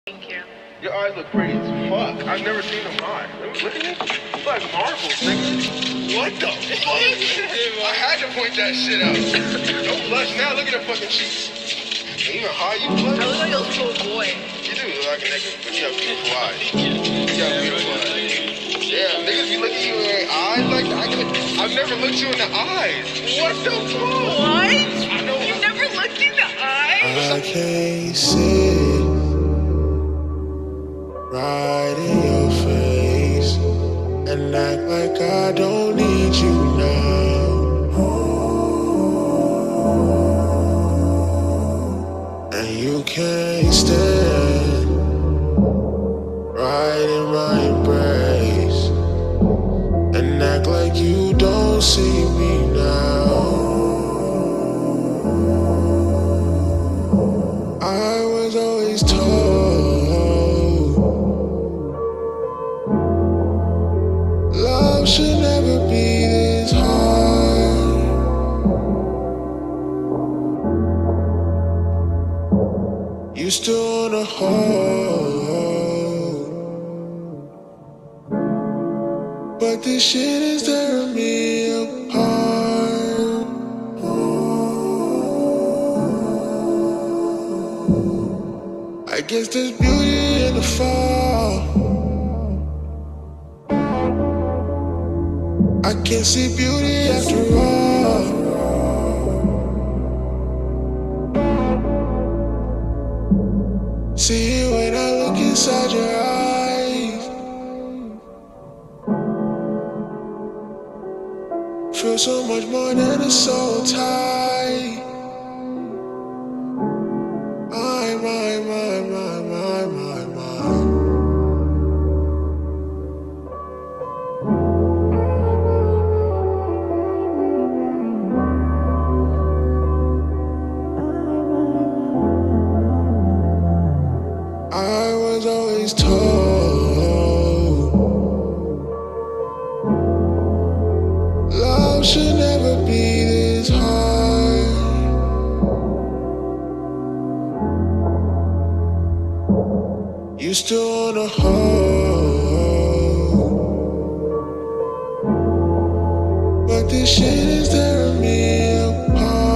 Thank you. Your eyes look pretty as fuck. I've never seen them high. Look at me. It's like marbles, nigga. What the fuck? I had to point that shit out. Don't blush now. Look at her fucking cheeks. Even high, you blush? I look like a little boy. You do look like a nigga, but you have beautiful eyes. You have beautiful eyes. Yeah, niggas be looking you in the eyes like that. I've never looked you in the eyes. What the fuck? What? I know. You've never looked in the eyes? I can't sit right in your face and act like I don't need you now. And you can't stand right in my embrace and act like you don't see me now. I was always told love should never be this hard. You still wanna hold, but this shit is tearing me apart. I guess there's beauty in the fall. I can't see beauty after all. See it when I look inside your eyes. Feel so much more than a soul tie. I was always told love should never be this hard. You still wanna hold, but this shit is tearing me apart.